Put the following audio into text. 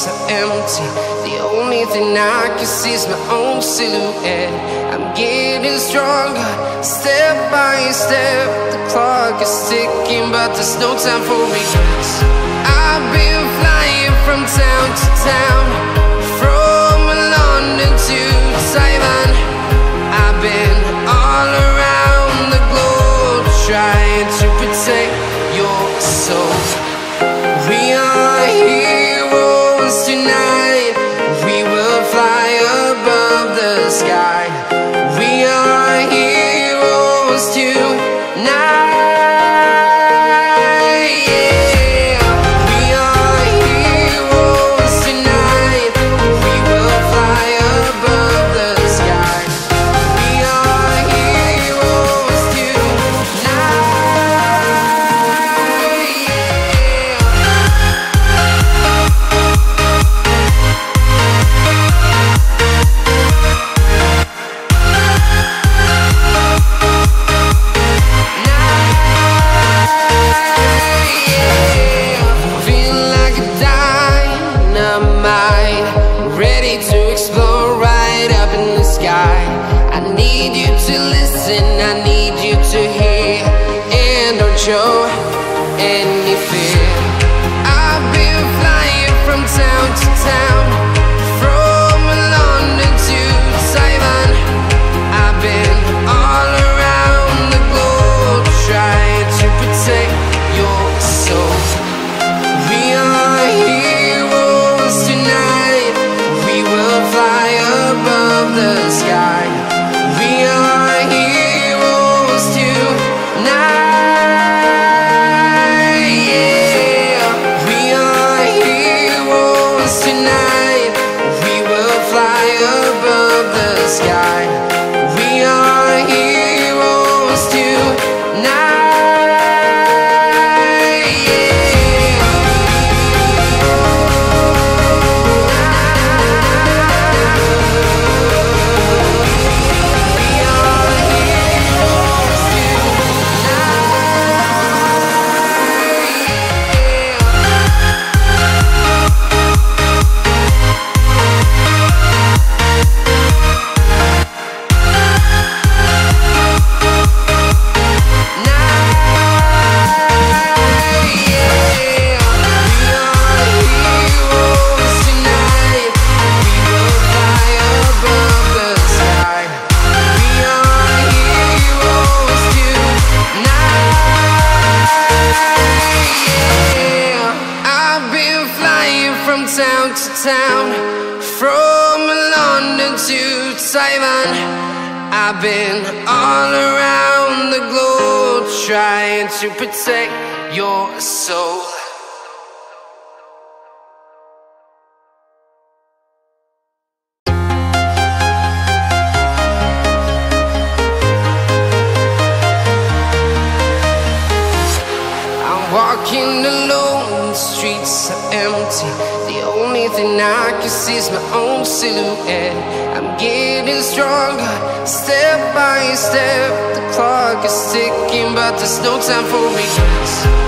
are empty. The only thing I can see is my own silhouette. I'm getting stronger, step by step. The clock is ticking, but there's no time for regrets. I've been flying from town to town, from London to Taiwan. I've been all around the globe, trying to protect your soul. We are heroes tonight. We will fly above the sky. We are heroes tonight. Yeah. We are heroes tonight. We will fly above the sky. We are heroes tonight. Ready to explore right up in the sky. I need you to listen, I need you to hear, and don't show any fear. I've been flying from town to town, from London to Taiwan. I've been all around the globe, trying to protect your soul. We are heroes tonight. We will fly above the sky. We are heroes tonight. Yeah. We are heroes tonight. We will fly above the sky. We are heroes tonight. Town to town, from London to Taiwan. I've been all around the globe, trying to protect your soul. I'm walking alone, the streets are empty. The only thing I can see is my own silhouette. I'm getting stronger, step by step. The clock is ticking, but there's no time for regrets.